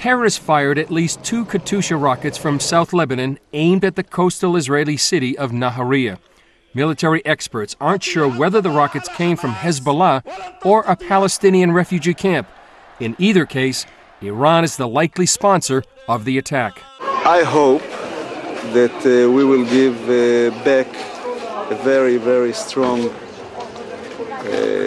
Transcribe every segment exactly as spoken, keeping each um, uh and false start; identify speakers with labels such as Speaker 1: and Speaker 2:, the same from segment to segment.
Speaker 1: terrorists fired at least two Katyusha rockets from South Lebanon aimed at the coastal Israeli city of Nahariya. Military experts aren't sure whether the rockets came from Hezbollah or a Palestinian refugee camp. In either case, Iran is the likely sponsor of the attack.
Speaker 2: I hope that uh, we will give uh, back a very, very strong uh,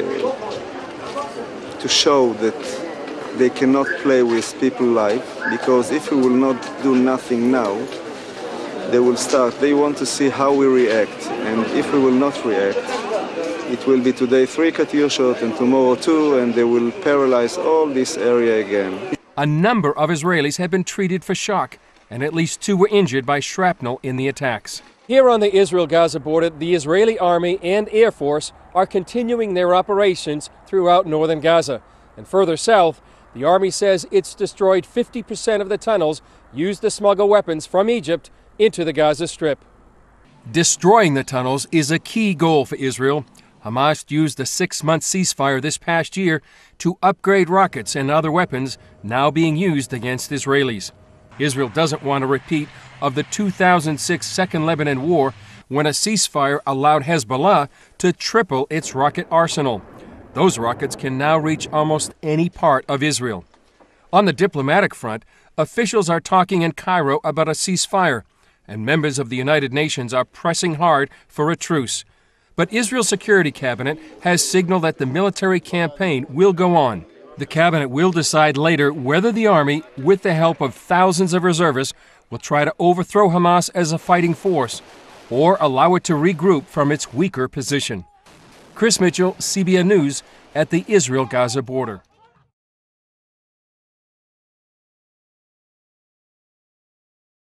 Speaker 2: to show that they cannot play with people's life, because if we will not do nothing now, they will start. They want to see how we react, and if we will not react, it will be today three Katyushot and tomorrow two, and they will paralyze all this area again.
Speaker 1: A number of Israelis have been treated for shock, and at least two were injured by shrapnel in the attacks. Here on the Israel-Gaza border, the Israeli Army and Air Force are continuing their operations throughout northern Gaza. And further south, the Army says it's destroyed fifty percent of the tunnels used to smuggle weapons from Egypt into the Gaza Strip. Destroying the tunnels is a key goal for Israel. Hamas used a six-month ceasefire this past year to upgrade rockets and other weapons now being used against Israelis. Israel doesn't want a repeat of the two thousand six Second Lebanon War, when a ceasefire allowed Hezbollah to triple its rocket arsenal. Those rockets can now reach almost any part of Israel. On the diplomatic front, officials are talking in Cairo about a ceasefire, and members of the United Nations are pressing hard for a truce. But Israel's Security Cabinet has signaled that the military campaign will go on. The cabinet will decide later whether the army, with the help of thousands of reservists, will try to overthrow Hamas as a fighting force or allow it to regroup from its weaker position. Chris Mitchell, C B N News, at the Israel-Gaza border.